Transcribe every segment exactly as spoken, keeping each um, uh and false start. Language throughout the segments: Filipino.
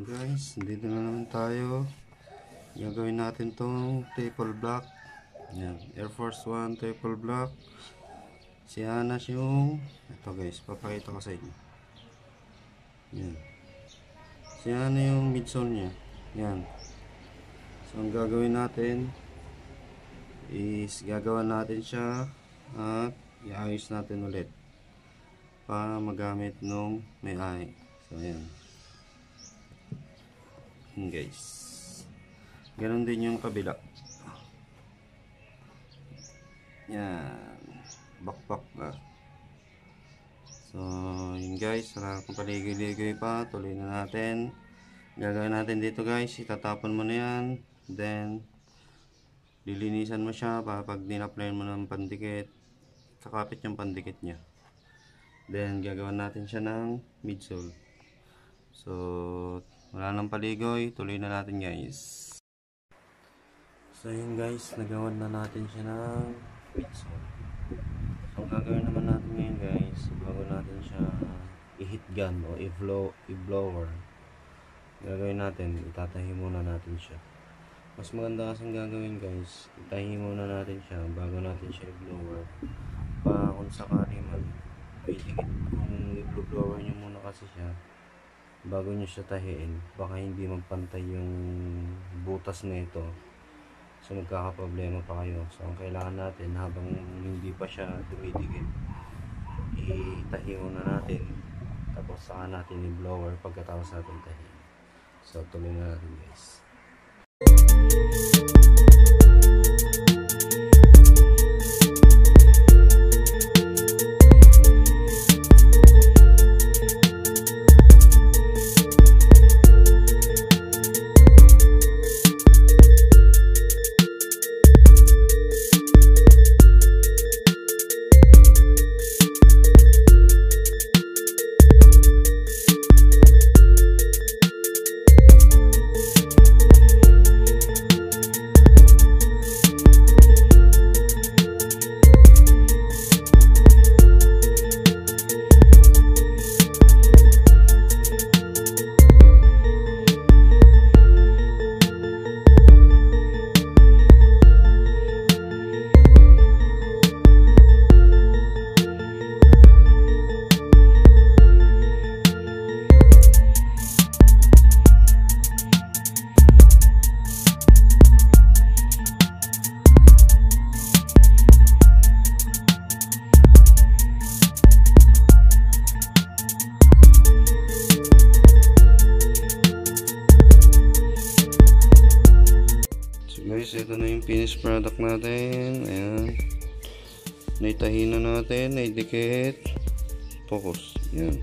Guys, dito na naman tayo. Gagawin natin tong staple block. Yan, Airforce one staple block. Siyanas yung ito guys, papakita ko sa inyo. Yan. Siyana yung midsole nya. Yan. So ang gagawin natin is gagawa natin siya at iayos natin ulit para magamit nung may ay. So yan. Guys, ganun din yung kabila. Yan, bakbak na. So yun guys, wala akong paligoy-ligoy pa, tuloy na natin. Gagawin natin dito guys, itatapon mo na yan, then lilinisan mo siya para pag din-apply mo ng pandikit, kakapit yung pandikit nya. Then gagawin natin siya ng midsole. So wala nang paligoy, tuloy na natin guys. So yun guys, nagawan na natin siya ng midsole. So ang gagawin naman natin ngayon guys, bago natin siya i-heat gun o i-blow, i-blower, gagawin natin, itatahi muna natin siya. Mas maganda kasing gagawin guys, itahi muna natin siya bago natin siya i-blower, para kung sakali man pwede, kung i-blower nyo muna kasi siya bago nyo siya tahiin, baka hindi magpantay yung butas na ito. So magkakaproblema pa kayo. So ang kailangan natin habang hindi pa siya dumidikit, itahi muna natin, tapos saka natin i-blower pagkatapos natin tahiin. So tuloy na natin guys. Guys, ito na yung finished product natin. Ayan, naitahi na natin, naidikit, focus. Ayan,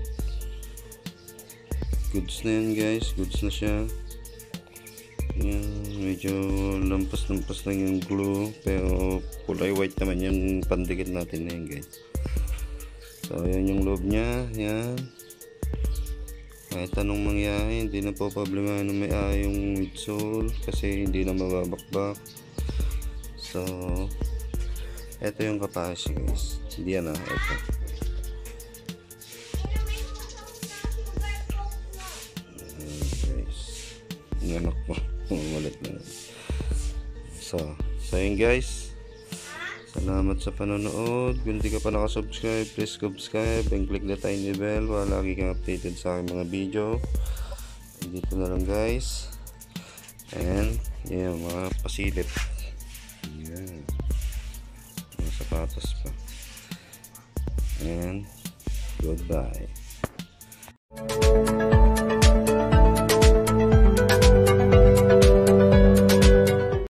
goods na yan guys, goods na siya. Ayan, medyo lampas-lampas lang yung glue, pero kulay white naman yung pandikit natin na yan guys. So ayan yung loob nya. Ayan, kahit anong mangyari, hindi na po problema na may ay yung midsole kasi hindi na mababakbak. So eto yung kapasya guys, hindi yan ah, eto. Ayan guys, inanak po, umalit na. So, so yun guys, salamat sa panonood. Kung hindi ka pa nakasubscribe, please subscribe and click the tiny bell para lagi kang updated sa aking mga video. Dito na lang guys. And yan, mga pasilip. Yan, mga sapatos pa. And goodbye.